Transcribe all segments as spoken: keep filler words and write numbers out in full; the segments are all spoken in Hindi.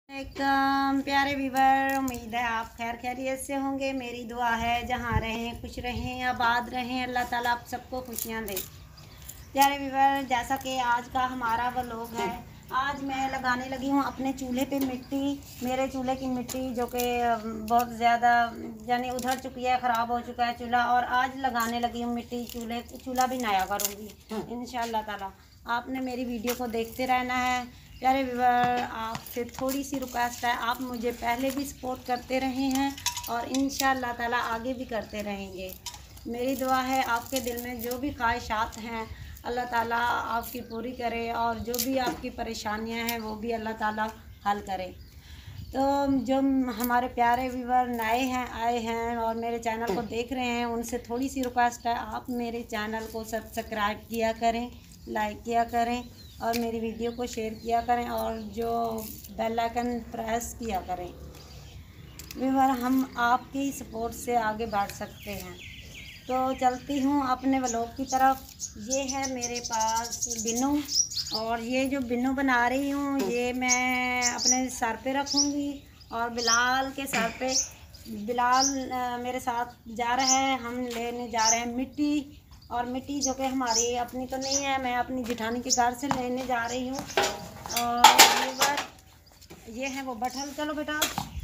एक प्यारे व्यूवर, उम्मीद है आप खैर खैरियत से होंगे। मेरी दुआ है जहाँ रहें खुश रहें, आबाद रहें, अल्लाह ताला आप सबको खुशियाँ दे। प्यारे व्यूवर, जैसा कि आज का हमारा व्लॉग है, आज मैं लगाने लगी हूँ अपने चूल्हे पे मिट्टी। मेरे चूल्हे की मिट्टी जो कि बहुत ज़्यादा यानी उधर चुकी है, ख़राब हो चुका है चूल्हा, और आज लगाने लगी हूँ मिट्टी। चूल्हे चूल्हा भी नया करूँगी इंशाअल्लाह ताला। आपने मेरी वीडियो को देखते रहना है। प्यारे व्यूवर, आपसे थोड़ी सी रिक्वेस्ट है, आप मुझे पहले भी सपोर्ट करते रहे हैं और इंशाअल्लाह ताला आगे भी करते रहेंगे। मेरी दुआ है आपके दिल में जो भी ख्वाहिशात हैं अल्लाह ताला आपकी पूरी करे, और जो भी आपकी परेशानियां हैं वो भी अल्लाह ताला हल करे। तो जो हमारे प्यारे व्यूवर नए हैं, आए हैं और मेरे चैनल को देख रहे हैं, उनसे थोड़ी सी रिक्वेस्ट है, आप मेरे चैनल को सब्सक्राइब किया करें, लाइक किया करें और मेरी वीडियो को शेयर किया करें, और जो बेल आइकन प्रेस किया करें। व्यूवर, हम आपकी सपोर्ट से आगे बढ़ सकते हैं। तो चलती हूँ अपने व्लॉग की तरफ। ये है मेरे पास बिन्नू, और ये जो बिन्नू बना रही हूँ ये मैं अपने सर पे रखूँगी, और बिलाल के सर पे, बिलाल मेरे साथ जा रहा है। हम लेने जा रहे हैं मिट्टी, और मिट्टी जो कि हमारी अपनी तो नहीं है, मैं अपनी जेठानी के घर से लेने जा रही हूँ। और ये है वो बटल। चलो बेटा,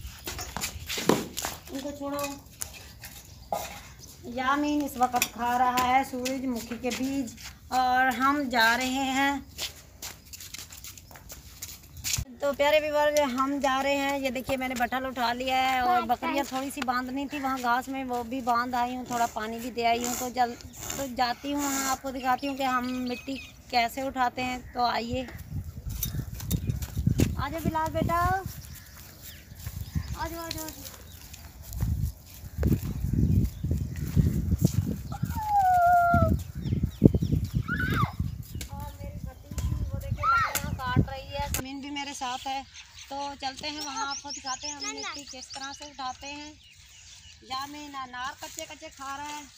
उनको छोड़ो। यामीन इस वक्त खा रहा है सूरजमुखी के बीज, और हम जा रहे हैं। तो प्यारे व्यूअर, हम जा रहे हैं। ये देखिए मैंने बटल उठा लिया है, और बकरियां थोड़ी सी बांधनी थी वहाँ घास में, वो भी बांध आई हूँ, थोड़ा पानी भी दे आई हूँ। तो जल तो जाती हूँ वहाँ, आपको दिखाती हूँ कि हम मिट्टी कैसे उठाते हैं। तो आइए, आजा बिलाल बेटा, आजा आजा। ज़मीन भी मेरे साथ है, तो चलते हैं वहाँ, आपको दिखाते हैं हम मिट्टी किस तरह से उठाते हैं। यामीन अनार कच्चे कच्चे खा रहा है।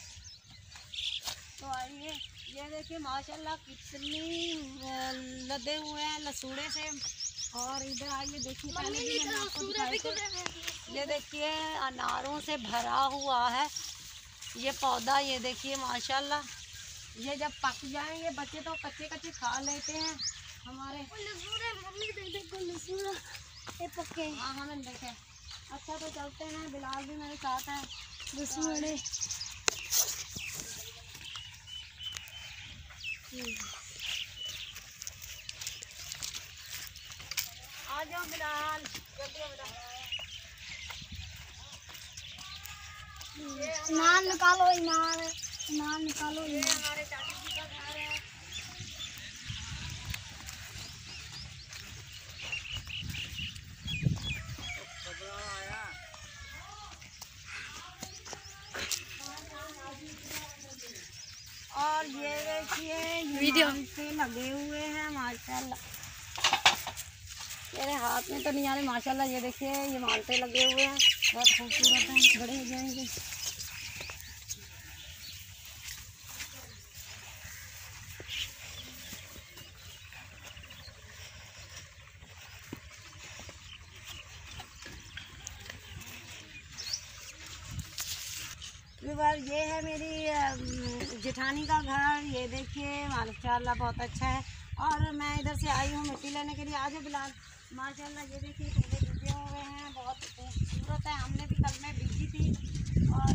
तो आइए, ये देखिए माशाल्लाह कितनी लदे हुए हैं लसूड़े से। और इधर आइए, देखिए पहले भी मैंने आपको दिखाई थे, ये देखिए अनारों से भरा हुआ है ये पौधा। ये देखिए माशाल्लाह, ये जब पक जाएंगे बच्चे तो कच्चे कच्चे खा लेते हैं हमारे। मम्मी देख देखो लसूड़ा ये पके। हाँ हाँ मैंने देखे। अच्छा, तो चलते हैं। बिलाल भी मेरे साथ है। लसूड़े आ जाओ बिलाल, ईमान निकालो, ईमान ईमान निकालो। ये हमारे चाची जी का घर है। और ये देखिए वीडियो से लगे हुए हैं माशाल्लाह। मेरे हाथ में तो नहीं आ रहे माशाल्लाह। ये देखिए ये मालटे लगे हुए हैं, बहुत खूबसूरत हैं, बड़े हो जाएंगे। ये है मेरी जेठानी का घर। ये देखिए माशाल्लाह बहुत अच्छा है। और मैं इधर से आई हूँ मिट्टी लेने के लिए। आज बिलाल माशाल्लाह, ये देखिए पौधे बीजे हुए हैं, बहुत खूबसूरत है। हमने भी कल में बीजी थी। और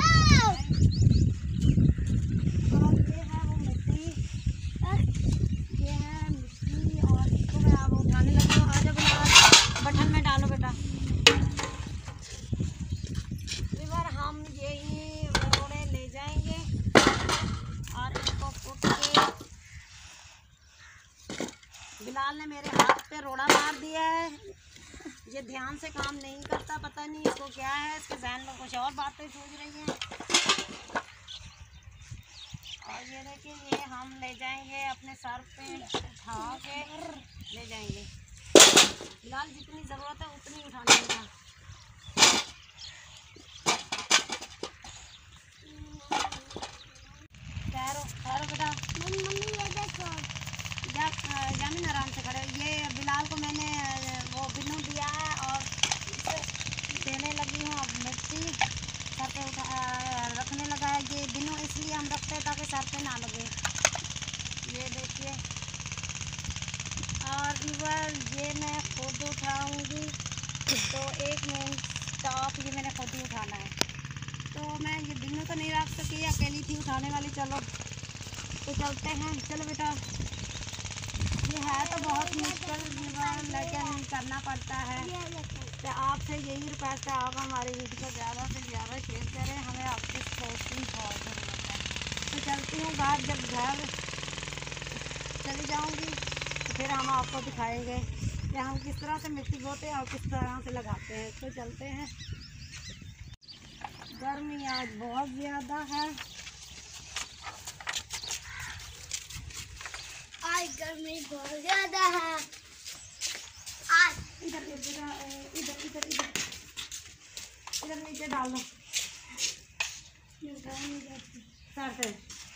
और ये है वो मिट्टी, ये है मिट्टी, और इसको मैं अब उठाने लगी हूँ। आज बिलाल बटन में डालो बेटा। हम यही रोड़े ले जाएंगे और इनको फूट के। बिलाल ने मेरे हाथ पे रोड़ा मार दिया है। ये ध्यान से काम नहीं करता, पता नहीं इसको क्या है, इसके जहन में कुछ और बातें सोच रही हैं। और ये देखिए ये हम ले जाएंगे अपने सर पे उठा के ले जाएंगे। बिलाल जितनी ज़रूरत है उतनी उठा लेगा। जामिन आराम से खड़े। ये बिलाल को मैंने वो बिन्नू उठा रखने लगा है। ये बिनू इसलिए हम रखते हैं ताकि सर पे ना लगे। ये देखिए, और इधर ये मैं खुद उठाऊंगी, तो एक मिनट स्टॉप, ये मैंने खुद ही उठाना है। तो मैं ये बिनू तो नहीं रख सकी, अकेली थी उठाने वाली। चलो तो चलते हैं। चलो बेटा, ये है तो बहुत मुश्किल लेकिन करना पड़ता है। तो आपसे यही रिक्वेस्ट है, आप हमारी वीडियो को ज़्यादा से ज़्यादा शेयर करें, हमें आपकी सपोर्ट की बहुत ज़रूरत है। तो चलती हूँ बाहर, जब घर चली जाऊँगी तो फिर हम आपको दिखाएंगे कि हम किस तरह से मिट्टी बोते हैं और किस तरह से लगाते हैं। तो चलते हैं। गर्मी आज बहुत ज़्यादा है, आज गर्मी बहुत ज़्यादा है। आज इधर इधर इधर इधर इधर इधर नीचे डाल दो सर पे।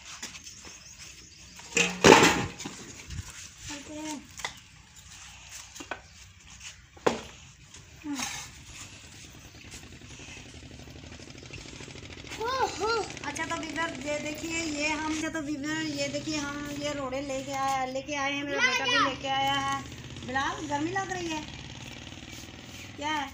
अच्छा तो विवर ये देखिए, ये हम तो विवर ये देखिए, हम ये रोड़े लेके आए लेके आए हैं। मेरा बेटा भी लेके आया है। बिलाल, गर्मी लग रही है क्या है?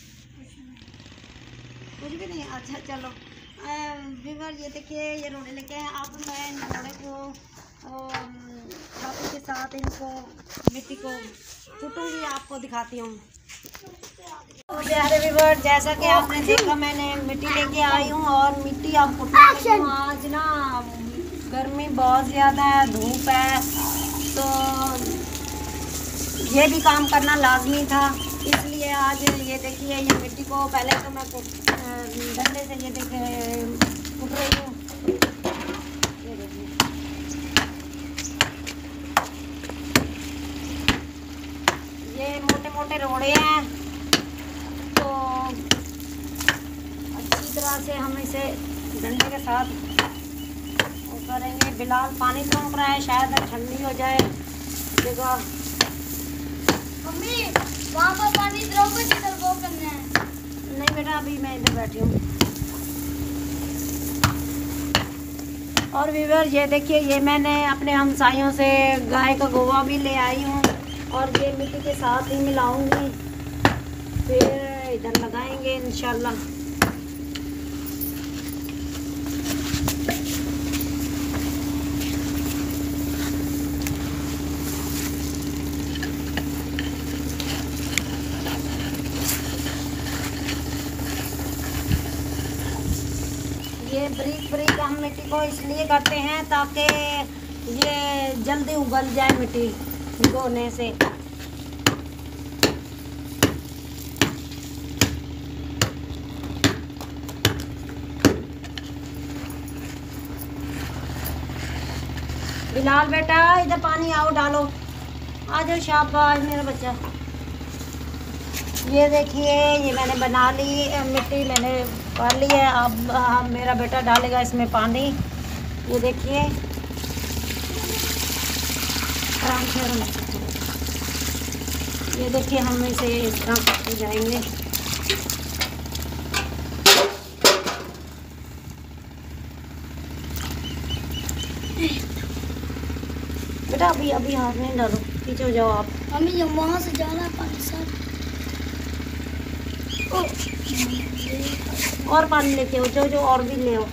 कुछ भी नहीं। अच्छा चलो विवर, ये देखिए ये रोड़े लेके आए। अब मैं इन रोड़े को छाती के साथ इनको मिट्टी को कूटूंगी, आपको दिखाती हूँ। तो प्यारे व्यूअर, जैसा कि आपने देखा, मैंने मिट्टी लेके आई हूँ और मिट्टी अब कुटने लगी हूँ। आज ना गर्मी बहुत ज़्यादा है, धूप है, तो ये भी काम करना लाजमी था। इसलिए आज ये देखिए, ये मिट्टी को पहले तो मैं डंडे से ये देखिए कुट रही हूँ। ये देखिए, ये मोटे मोटे रोड़े हैं, तो अच्छी तरह से हम इसे डंडे के साथ वो करेंगे। बिलाल पानी सोख रहा है, शायद ठंडी हो जाए जगह। मम्मी, वहाँ पर पानी इधर जिधर वो करना है। नहीं बेटा, अभी मैं इधर बैठी हूँ। और व्यूअर, ये देखिए, ये मैंने अपने हमसायों से गाय का गोवा भी ले आई हूँ और ये मिट्टी के साथ ही मिलाऊंगी, फिर इधर लगाएंगे इंशाल्लाह। ये ब्रिक ब्रिक हम मिट्टी को इसलिए करते हैं ताकि ये जल्दी उगल जाए मिट्टी भिगोने से। बिलाल बेटा, इधर पानी आओ, डालो, आ जाओ, शाबाश मेरा बच्चा। ये देखिए, ये मैंने बना ली मिट्टी, मैंने कर ली है। अब अब मेरा बेटा डालेगा इसमें पानी। ये देखिए, आराम से आराम से। ये देखिए, हम इसे इस तरह करते जाएंगे। बेटा अभी अभी हाथ नहीं डालो, पीछे हो जाओ आप। मम्मी, जब वहाँ से जाना पानी सर, और पानी लेके आओ, जो जो और भी ले आओ।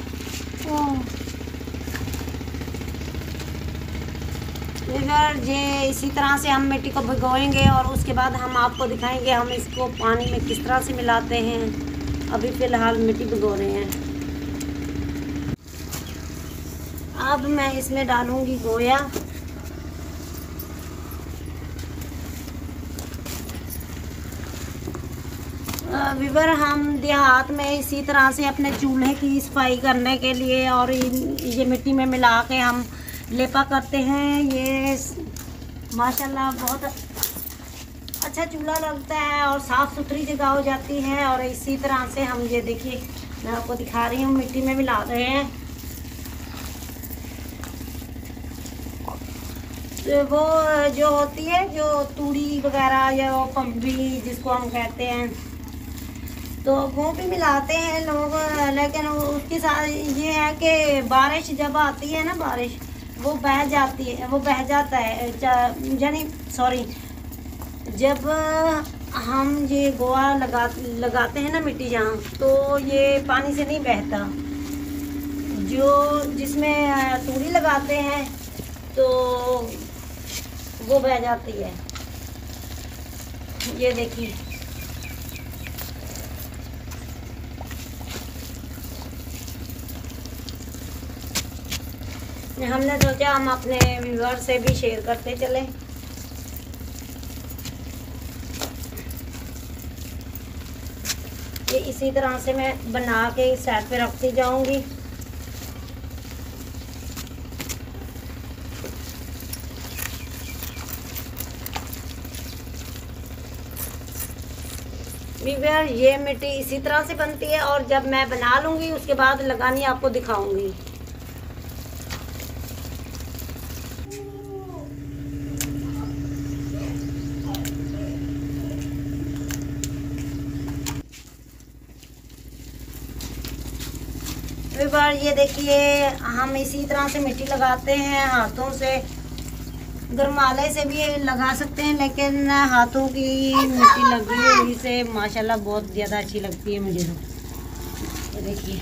फिर ये इसी तरह से हम मिट्टी को भिगोएंगे और उसके बाद हम आपको दिखाएंगे हम इसको पानी में किस तरह से मिलाते हैं। अभी फ़िलहाल मिट्टी भिगो रहे हैं। अब मैं इसमें डालूंगी गोया। विवर, हम देहात में इसी तरह से अपने चूल्हे की सफाई करने के लिए और ये मिट्टी में मिला के हम लेपा करते हैं। ये माशाल्लाह बहुत अच्छा चूल्हा लगता है और साफ़ सुथरी जगह हो जाती है। और इसी तरह से हम ये देखिए, मैं आपको दिखा रही हूँ, मिट्टी में मिला रहे हैं। तो वो जो होती है, जो तूड़ी वगैरह या वो पंपी जिसको हम कहते हैं, तो वो भी मिलाते हैं लोग, लेकिन उसके साथ ये है कि बारिश जब आती है ना, बारिश वो बह जाती है, वो बह जाता है, यानी सॉरी, जब हम ये गोवा लगा लगाते हैं ना मिट्टी जहाँ, तो ये पानी से नहीं बहता। जो जिसमें तूड़ी लगाते हैं तो वो बह जाती है। ये देखिए, हमने सोचा हम अपने व्यूअर से भी शेयर करते चले। ये इसी तरह से मैं बना के साइड पे रखती जाऊंगी। व्यूअर, ये मिट्टी इसी तरह से बनती है और जब मैं बना लूंगी उसके बाद लगानी आपको दिखाऊंगी। व्यूअर, ये देखिए, हम इसी तरह से मिट्टी लगाते हैं हाथों से। गरमाले से भी लगा सकते हैं, लेकिन हाथों की मिट्टी लगी हुई से माशाल्लाह बहुत ज़्यादा अच्छी लगती है मुझे। तो ये देखिए,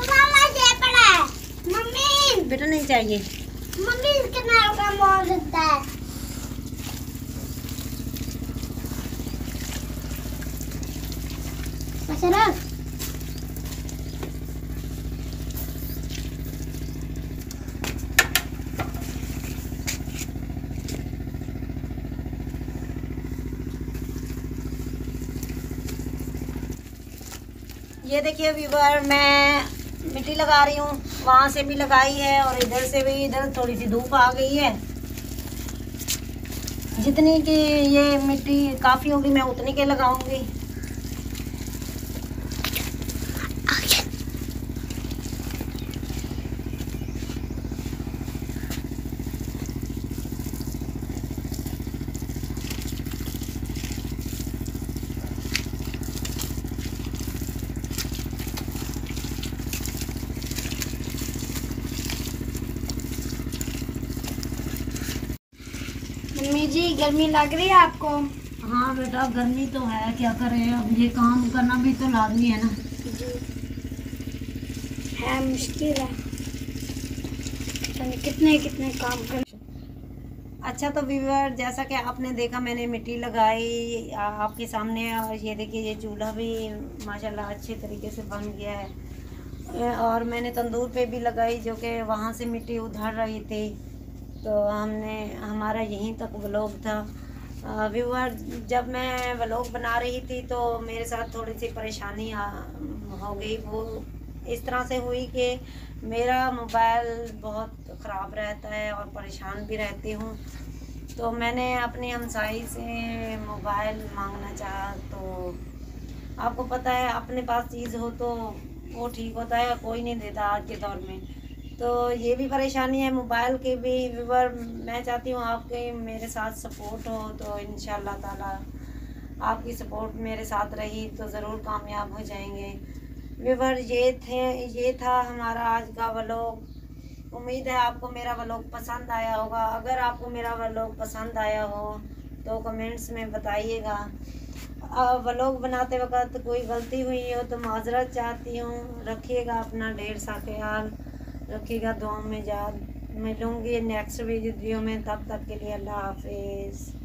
मम्मी बेटा नहीं चाहिए, मम्मी इसके नाल का मोल देता है। अच्छा, ये देखिए व्यूअर, मैं मिट्टी लगा रही हूँ, वहाँ से भी लगाई है और इधर से भी। इधर थोड़ी सी धूप आ गई है, जितनी की ये मिट्टी काफ़ी होगी मैं उतनी के लगाऊंगी। मम्मी जी, गर्मी लग रही है आपको? हाँ बेटा, गर्मी तो है, क्या करें, अब ये काम करना भी तो लाजमी है ना। है, मुश्किल है, कितने कितने काम कर। अच्छा, तो व्यूअर, जैसा कि आपने देखा मैंने मिट्टी लगाई आपके सामने, और ये देखिए ये चूल्हा भी माशाल्लाह अच्छे तरीके से बन गया है। और मैंने तंदूर पे भी लगाई, जो कि वहाँ से मिट्टी उधर रही थी, तो हमने हमारा यहीं तक व्लॉग था। व्यूअर, जब मैं व्लॉग बना रही थी तो मेरे साथ थोड़ी सी परेशानी हो गई। वो इस तरह से हुई कि मेरा मोबाइल बहुत ख़राब रहता है और परेशान भी रहती हूँ, तो मैंने अपनी हमसाई से मोबाइल मांगना चाहा। तो आपको पता है, अपने पास चीज़ हो तो वो ठीक होता है, कोई नहीं देता आज के दौर में। तो ये भी परेशानी है मोबाइल की भी। व्यूअर, मैं चाहती हूँ आपके मेरे साथ सपोर्ट हो, तो इंशाल्लाह ताला आपकी सपोर्ट मेरे साथ रही तो ज़रूर कामयाब हो जाएंगे। व्यूअर, ये थे ये था हमारा आज का व्लॉग। उम्मीद है आपको मेरा व्लॉग पसंद आया होगा। अगर आपको मेरा व्लॉग पसंद आया हो तो कमेंट्स में बताइएगा। व्लॉग बनाते वक्त कोई गलती हुई हो तो माजरत चाहती हूँ। रखिएगा अपना ढेर सा ख्याल, रखिएगा दुआ में याद। मिलूँगी नेक्स्ट वीडियो में, तब तक के लिए अल्लाह हाफिज़।